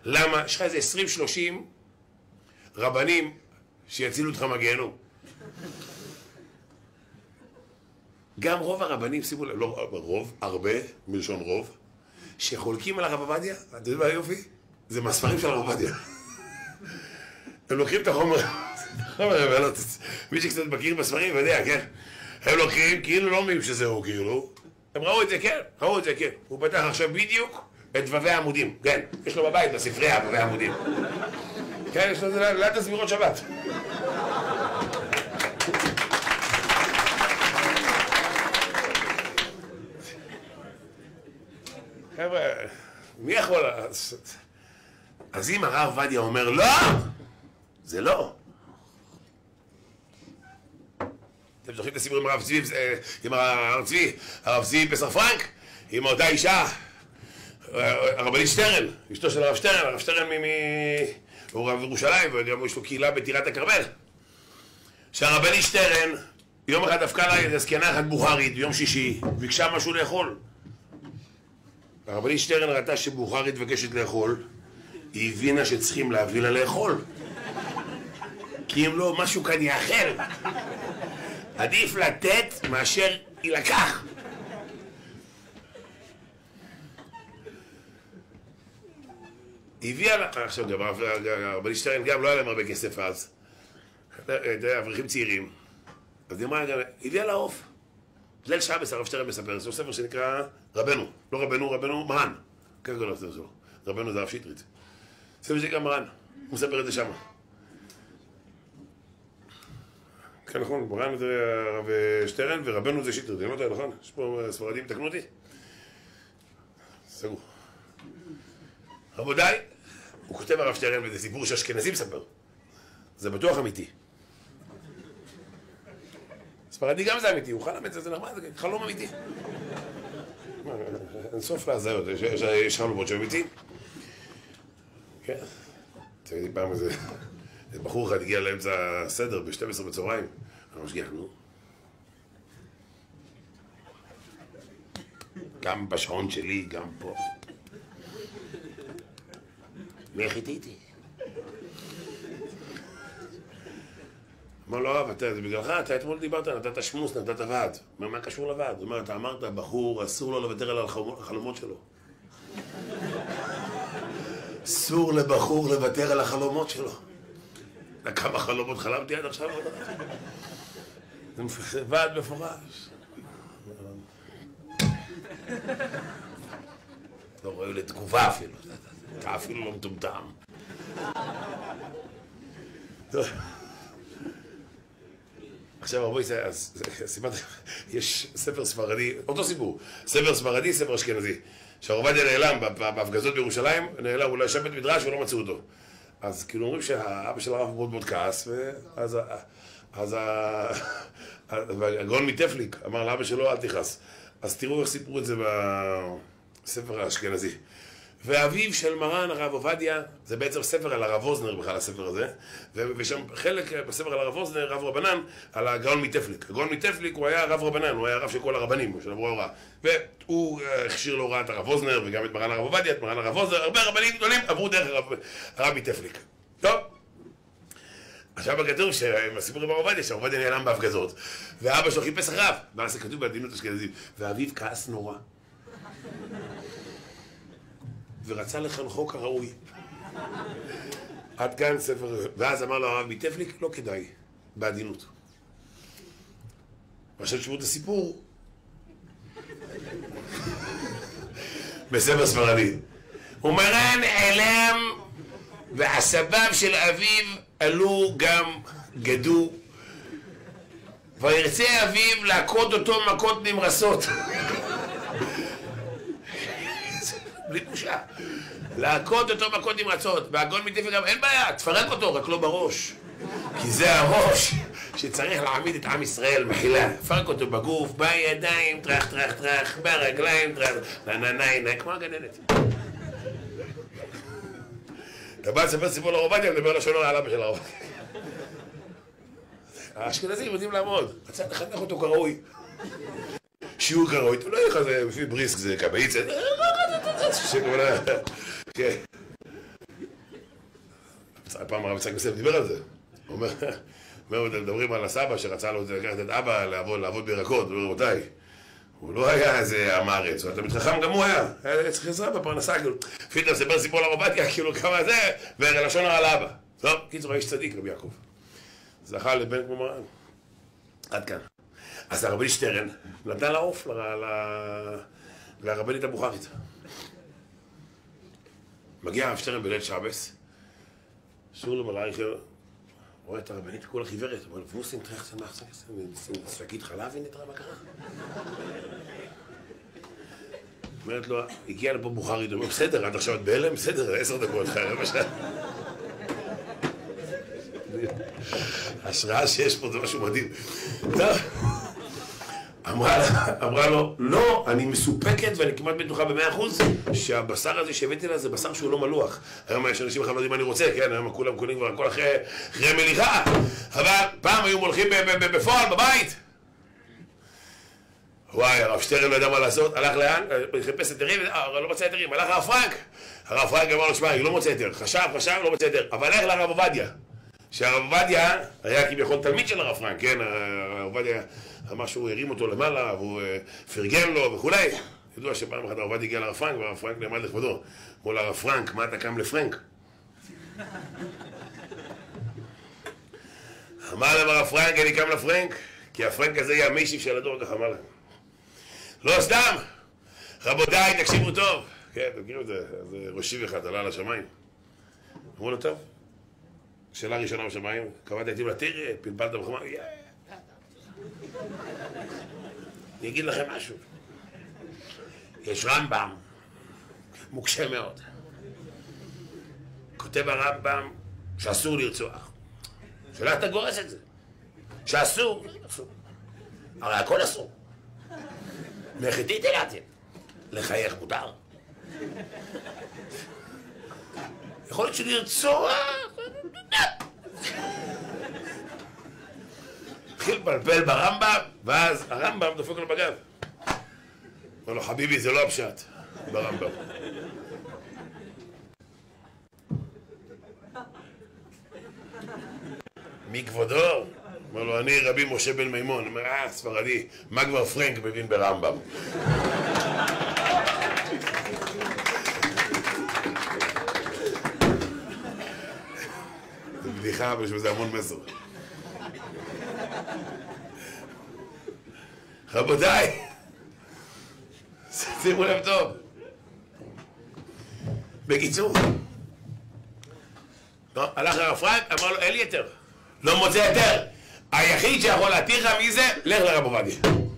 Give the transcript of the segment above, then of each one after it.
למה? יש לך איזה 20-30 רבנים שיצילו אותך מהגיהנום. גם רוב הרבנים, שימו לב, לא רוב, הרבה, מלשון רוב, שחולקים על הרב עובדיה, אתה יודע מה היופי? זה מהספרים של הרב עובדיה. הם לוקחים את החומר, מי שקצת מכיר בספרים יודע, כן? הם לוקחים, כאילו לא אומרים שזהו, כאילו. הם ראו את זה, כן, ראו את זה, כן. הוא פתח עכשיו בדיוק את דבבי העמודים, כן. יש לו בבית, בספרייה, דבבי העמודים. כן, יש לו את זה ליד הסבירות שבת. חבר'ה, מי יכול... אז אם הרב עובדיה אומר לא, זה לא. אתם זוכרים את הסיפור עם הרב צבי פסח פרנק, עם אותה אישה, הרבנית שטרן, אשתו של הרב שטרן, הרב שטרן הוא רב ירושלים, ויש לו קהילה בטירת הכרמל. שהרבנית שטרן, יום אחד דפקה לה איזו זקנה אחת בוכרית, ביום שישי, ביקשה משהו לאכול. הרבנית שטרן ראתה שבוכרית מבקשת לאכול, היא הבינה שצריכים להביא לה לאכול. כי אם לא, משהו כאן יאכל. עדיף לתת מאשר יילקח. הביאה לה, עכשיו גם הרבנית שטרן גם לא היה להם הרבה כסף אז, אברכים צעירים, אז היא אמרה, הביאה לה עוף. ליל שבס הרב שטרן מספר, זה ספר שנקרא רבנו, לא רבנו, רבנו מרן, כן קוראים לזה, רבנו זה הרב שטרית, ספר שנקרא מרן, הוא מספר את זה שם. כן נכון, מרן זה הרב שטרן ורבנו זה שטרית, אני לא יודע, נכון? יש פה ספרדים, תקנו אותי? סגור. רבותיי, הוא כותב הרב שטרן וזה סיפור שאשכנזי מספר, זה בטוח אמיתי. ספרדי גם זה אמיתי, הוא חלם את זה, זה נחמד, זה חלום אמיתי. אין סוף להזיות, יש חלומות שאמיתיים. כן, תגידי פעם איזה בחור אחד הגיע לאמצע הסדר ב-12 בצהריים, אני משגיח, נו. גם בשעון שלי, גם פה. מי חיתיתי? אמר לו, הרב, זה בגללך, אתה אתמול דיברת, נתת שמוס, נתת ועד. מה קשור לוועד? הוא אומר, אתה אמרת, בחור, אסור לו לוותר על החלומות שלו. אסור לבחור לוותר על החלומות שלו. כמה חלומות חלמתי עד עכשיו? זה ועד מפורש. לא רואה לתגובה אפילו. אתה אפילו לא מטומטם. עכשיו רבוי, יש ספר ספרדי, אותו סיפור, ספר ספרדי, ספר אשכנזי. שהרב עובדיה נעלם בהפגזות בירושלים, נעלם, הוא לא ישב בית מדרש ולא מצאו אותו. אז כאילו אומרים שהאבא של הרב מאוד מאוד כעס, ואז הגאון מטפליק אמר לאבא שלו אל תכעס. אז תראו איך סיפרו את זה בספר האשכנזי. ואביו של מרן הרב עובדיה, זה בעצם ספר על הרב אוזנר בכלל הספר הזה, ושם חלק בספר על הרב אוזנר, רב רבנן, על הגאון מטפליק. הגאון מטפליק הוא היה רב רבנן, הוא היה רב של כל הרבנים, של עברו ההוראה. והוא הכשיר להוראה את הרב אוזנר, וגם את מרן הרב עובדיה, את מרן הרב אוזנר, הרבה רבנים גדולים עברו דרך הרב מטפליק. טוב. עכשיו כתוב שהסיפור עם הרב עובדיה, שהרב עובדיה נעלם בהפגזות, ואבא שלו חיפש אחריו, ואז כתוב בעדינות אשכנזית, ואביו כעס נורא. ורצה לחנכו כראוי. עד כאן ספר, ואז אמר לו הרב מטפליק, לא כדאי, בעדינות. ועכשיו תשמעו את הסיפור. בספר ספרדי. ומרן נעלם, ועשביו של אביו עלו גם גדו, וירצה אביו להכות אותו מכות נמרסות. בלי בושה. להכות אותו מכות נמרצות, והגאון מטפליק גם, אין בעיה, תפרק אותו, רק לא בראש. כי זה הראש שצריך להעמיד את עם ישראל מחילה. תפרק אותו בגוף, בידיים, טרח, טרח, טרח, ברגליים, טרח, ננננננ, כמו הגננת. אתה בא לספר סיפור לרב עובדיה, מדבר לשון על אבא של הרב. האשכנזים יודעים לעמוד, רצה לחנך אותו כראוי. שיעור כראוי, אתה לא יהיה לך, זה לפי בריסק, זה קבעיץ, כן. פעם הרב יצחק יוסף דיבר על זה. הוא אומר, מדברים על הסבא שרצה לו לקחת את אבא לעבוד בירקות, רבותיי. הוא לא היה איזה עם הארץ, אתה מתחכם גם הוא היה צריך עזרה בפרנסה, כאילו, פיתה ספר סיפור לרב עובדיה, כאילו כמה זה, ולשון הרע לאבא. טוב, קיצור, האיש צדיק, רבי יעקב. זכה לבן כמו מרן. עד כאן. אז הרבנית שטרן נתן לעוף לרבנית הבוכרית. מגיע הרב שטרן בליל שבס, שולם עלייך, רואה את הרבנית כולה חיוורת, אומר לו, פוסים, תראה, שקית חלב, הנה תראה מה קרה. אומרת לו, הגיע לפה בוכרית, הוא אומר, בסדר, עד עכשיו את בהלם, בסדר, 10 דקות, רבע שעה. השראה שיש פה זה משהו מדהים. טוב. אמרה לו, לא, אני מסופקת ואני כמעט בטוחה ב100% שהבשר הזה שהבאתי לה זה בשר שהוא לא מלוח. היום יש אנשים בכלל לא יודעים מה אני רוצה, כן, היום כולם קונים כבר הכל אחרי מליחה, אבל פעם היו מולכים בפועל, בבית. וואי, הרב שטרן לא ידע מה לעשות, הלך לאן, חיפש היתרים, לא מצא היתרים, הלך לרב פרנק. הרב פרנק אמר לו, שמע, היא לא מוצא היתר, חשב, לא מוצא היתר, אבל הלך לרב עובדיה. שהרב עובדיה היה כביכול תלמיד של הרב פרנק, כן, הרב עובדיה אמר שהוא הרים אותו למעלה, והוא פרגן לו וכולי. ידוע שפעם אחת הרב עובדיה הגיע לרב פרנק, והרב פרנק נעמד לכבודו. אמרו לרב פרנק, מה אתה קם לפרנק? אמר להם הרב פרנק, אני קם לפרנק, כי הפרנק הזה יהיה המשיב של הדור, ככה אמר להם. לא סתם, רבותיי, תקשיבו טוב. כן, תקשיבו את זה, זה ראשיב אחד, עלה לשמיים. אמרו לו, טוב. שאלה ראשונה בשמיים, קבעת הייתי לתרא, פלפלת בחומה, אני אגיד לכם משהו. יש רמב"ם, מוקשה מאוד. כותב הרמב"ם שאסור לרצוח. שאלה אתה גורס את זה. שאסור, אסור. הרי הכל אסור. מחיתית אלעתם. לחייך מותר. יכול להיות שלרצוח... התחיל לפלפל ברמב"ם, ואז הרמב"ם דופק לו בגב. אומר לו, חביבי, זה לא הפשט ברמב"ם. מי כבודו? אומר לו, אני רבי משה בן מימון. אומר, ספרדי, מה כבר פרנק מבין ברמב"ם? זה בדיחה, אבל יש בזה המון מסר. רבותיי, שימו לב טוב. בקיצור, הלך לרב פרנק, אמר לו, אין לי היתר. לא מוצא היתר. היחיד שיכול להתיר לך מי זה, לך לרב עובדיה.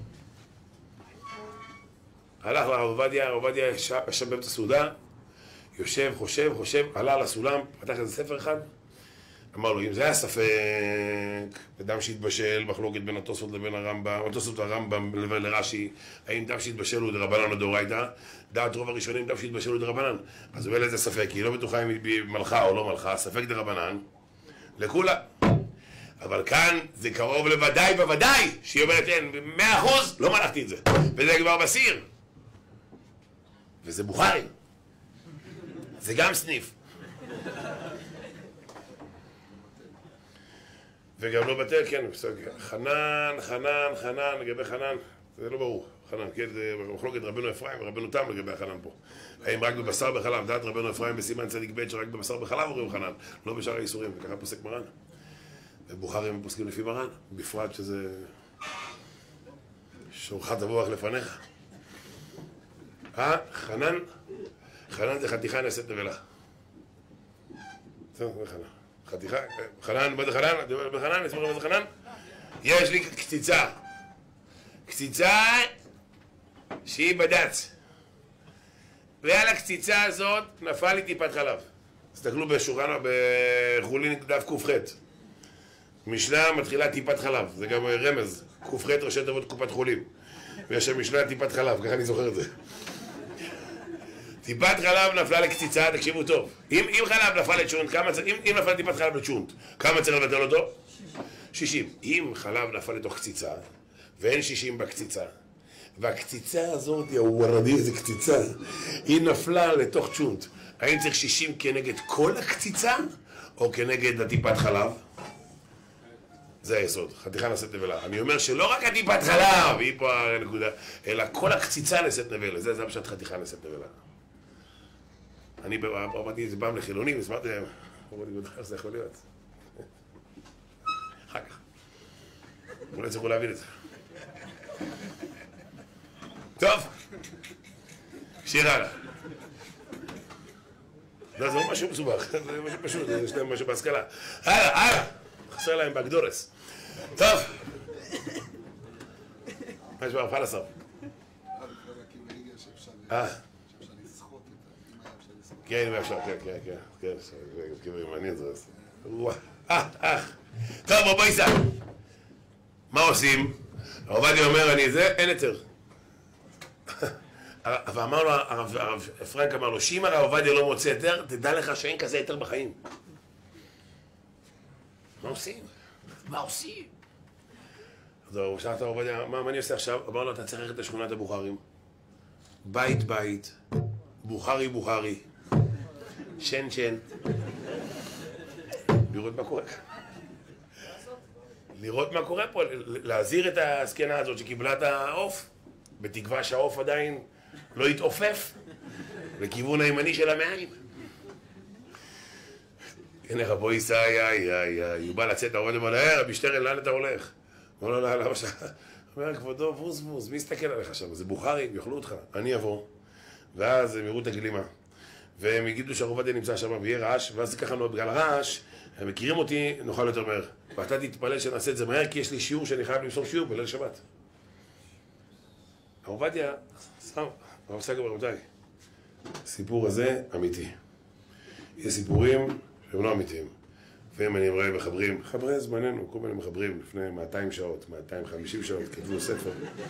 הלך לרב עובדיה, הרב עובדיה ישב באמצע הסעודה, יושב, חושב, עלה לסולם, פתח איזה ספר אחד, אמר לו, אם זה היה ספק, דם שהתבשל, מחלוקת בין התוספות לבין הרמב"ם, התוספות והרמב"ם לבין לרש"י, האם דם שהתבשל הוא דרבנן או דאורייתא, דעת רוב הראשונים דם שהתבשל הוא דרבנן. אז הוא איזה ספק, היא לא בטוחה אם היא מלכה או לא מלכה, ספק דרבנן, לכולה. אבל כאן זה קרוב לוודאי בוודאי, שהיא אומרת, אין, 100% לא מלכתי את זה, וזה כבר בסיר. וזה בוכרי. זה גם סניף. וגם לא בטל, כן, חנן, לגבי חנן, זה לא ברור, חנן, כן, זה מחלוקת רבנו אפרים ורבנו תם לגבי החנן פה. האם רק בבשר בחלב, דעת רבנו אפרים בסימן צדיק ב' שרק בבשר בחלב אומרים חנן, לא בשאר האיסורים, וככה פוסק מרן. ובוכרים פוסקים לפי מרן, בפרט שזה שורך תבוח לפניך. חנן זה חתיכה נעשית נבלה. זהו, זה חנן. חתיכה, חנן, מה זה חנן? אני אומר בחנן, אני אסמך מה זה חנן? יש לי קציצה שהיא בד"ץ, ועל הקציצה הזאת נפל לי טיפת חלב. תסתכלו בשולחן, בחולין דף ק"ח, משנה מתחילה טיפת חלב, זה גם רמז, ק"ח ראשי תיבות קופת חולים, ויש שם משנה טיפת חלב, ככה אני זוכר את זה. טיפת חלב נפלה לקציצה, תקשיבו טוב. אם חלב נפל לצ'ונט, אם נפל טיפת חלב לצ'ונט, כמה צריך לבטל אותו? 60. אם חלב נפל לתוך קציצה, ואין 60 בקציצה, והקציצה הזאת, ווארדי, איזה קציצה, היא נפלה לתוך צ'ונט, האם צריך 60 כנגד כל הקציצה, או כנגד הטיפת חלב. זה היסוד, חתיכה נשאת נבלה. אני אומר שלא רק הטיפת חלב, היא פה הנקודה, אלא כל הקציצה נשאת נבלה. זה פשוט חתיכה נשאת נבלה. אני אמרתי את זה פעם לחילונים, הסברתי להם, אמרתי, איך זה יכול להיות? אחר כך. אולי צריכו להבין את זה. טוב, שיר הלאה. לא, זה לא משהו מסובך, זה משהו פשוט, יש להם משהו בהשכלה. הלאה, חסר להם באקדורס. טוב. מה יש בערפה לסוף? כן, אפשר, כן, מעניין זה. טוב, בוא ייסע. מה עושים? עובדיה אומר, אני זה, אין היתר. ואמר לו, הרב פרנק אמר לו, שאם הרב עובדיה לא מוצא היתר, תדע לך שאין כזה היתר בחיים. מה עושים? מה עושים? אז הוא שאל את הרב עובדיה, מה אני עושה עכשיו? אמר לו, אתה צריך ללכת לשכונת הבוכרים. בית, בוכרי, שן. לראות מה קורה כאן. לראות מה קורה פה, להזהיר את הסקנה הזאת שקיבלה את העוף, בתקווה שהעוף עדיין לא יתעופף לכיוון הימני של המעיים. הנה רבו ישי, הוא בא לצאת, הרב אומר, רבי שטרן, לאן אתה הולך? הוא אומר לו, למה שאתה? הוא אומר, כבודו, בוז, מי יסתכל עליך שם? זה בוכרים, יאכלו אותך, אני אבוא. ואז הם יראו את הגלימה. והם יגידו שהרב עובדיה נמצא שם ויהיה רעש, ואז זה ככה בגלל הרעש, הם מכירים אותי, נוכל יותר מהר. ואתה תתפלל שנעשה את זה מהר, כי יש לי שיעור שאני חייב למסור שיעור בליל שבת. הרב עובדיה, הרב סגל ברמותיי, הסיפור הזה אמיתי. יש סיפורים שהם לא אמיתיים. לפעמים אני רואה מחברים, חברי זמננו, כל מיני מחברים לפני 200 שעות, 250 שעות, כתבו ספר.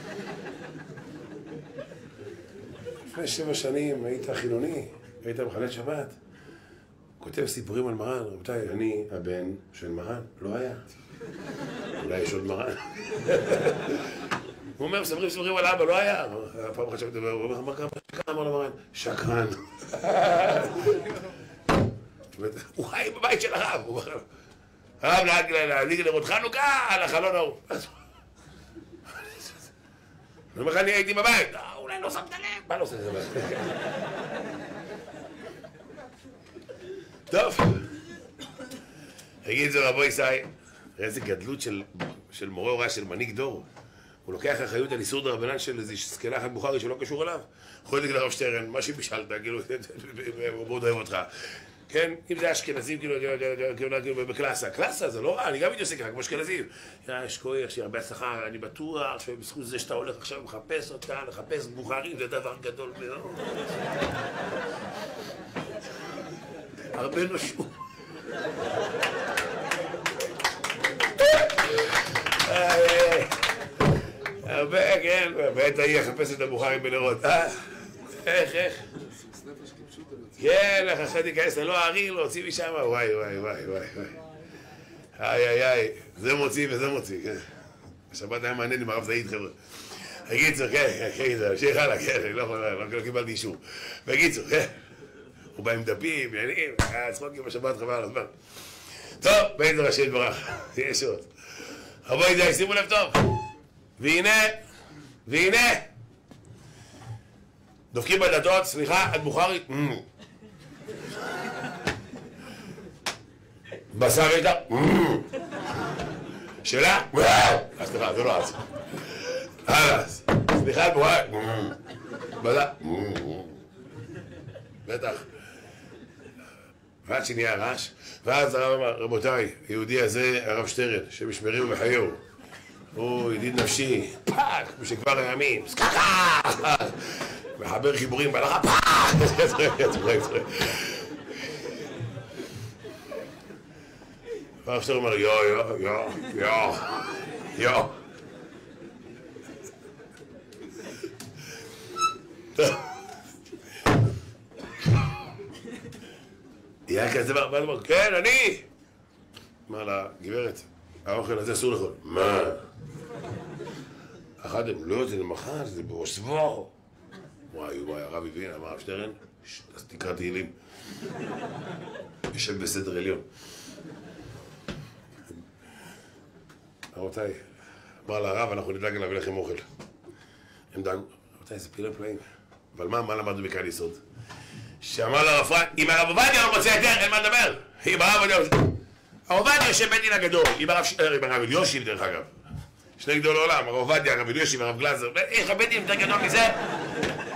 לפני 7 שנים היית חילוני, היית מחלל שבת. כותב סיפורים על מרן, רבותיי, אני הבן של מרן, לא היה. אולי יש עוד מרן. הוא אומר, מספרים על אבא, לא היה. פעם אחת שמדבר, הוא אומר, מה אמר למרן? שקרן. הוא חי בבית של הרב, הוא אומר, הרב להדליק נרות חנוכה על החלון ההוא. אני אומר לך, אני הייתי בבית, אולי לא שמת לב, מה לא עושה את זה בבית? טוב, תגיד את זה רבו ישי, איזה גדלות של מורה הוראה, של מנהיג דור. הוא לוקח אחריות על איסור דרבנן של איזו זקנה אחת בוכרי שלא קשור אליו. יכול להגיד לרב שטרן, מה שבישלת, כאילו, הוא מאוד אוהב אותך. כן, אם זה אשכנזים, כאילו, בקלאסה. קלאסה זה לא רע, אני גם הייתי עושה ככה, כמו אשכנזים. יש כוח, יש לי הרבה שכר, אני בטוח שבזכות זה שאתה הולך עכשיו לחפש אותה, לחפש בוכרים, זה דבר גדול מאוד. הרבה נושעו. הרבה, כן, בעת ההיא יחפש את הבוכרים בנרות. איך? כן, אחרי תיכנס, לא ארי, להוציא משם, וואי. איי, זה מוציא וזה מוציא, כן. השבת היה מעניין עם הרב זעיד, חבר'ה. בקיצור, כן, תמשיך הלאה, כן, לא קיבלתי אישור. בקיצור, כן. הוא בא עם דפים, עניינים, צחוקים בשבת חבל על הזמן. טוב, בין זה ראשי יתברך, יש עוד. רבו ידיי, שימו לב טוב. והנה, דופקים בדלתות, סליחה, את בוכרית? בשר יש לה? שאלה? סליחה, זה לא אז. סליחה, את בוכרית? בשר? בטח. ועד שנהיה הרעש, ואז הרב אמר, רבותיי, היהודי הזה, הרב שטרן, שמשמרים ובחייהו, הוא ידיד נפשי, פאק, כמו שכבר הימים, סקחה! מחבר חיבורים בהלכה, פאק! הרב שטרן אומר, יו. היה כזה דבר, כן, אני! אמר לה, גברת, האוכל הזה אסור לאכול. מה? אחד הם, לא, זה למחר, זה באוסבו. וואי, הרב הבין, אמר הרב שטרן, אז תקרא תהילים. יושב בסדר עליון. רבותיי, אמר לרב, אנחנו נדאג להביא לכם אוכל. הם דאגו, רבותיי, זה פילים פלאים. אבל מה למדנו מכאן יסוד? שאמר לרב פרנק, אם הרב עובדיה לא רוצה יותר, אין מה לדבר. אם הרב עובדיה... הרב עובדיה יושב בית דין הגדול, עם הרב אליושיב דרך אגב. שני גדול העולם, הרב עובדיה, הרב אליושיב והרב גלזר. יש לך בית דין יותר גדול מזה?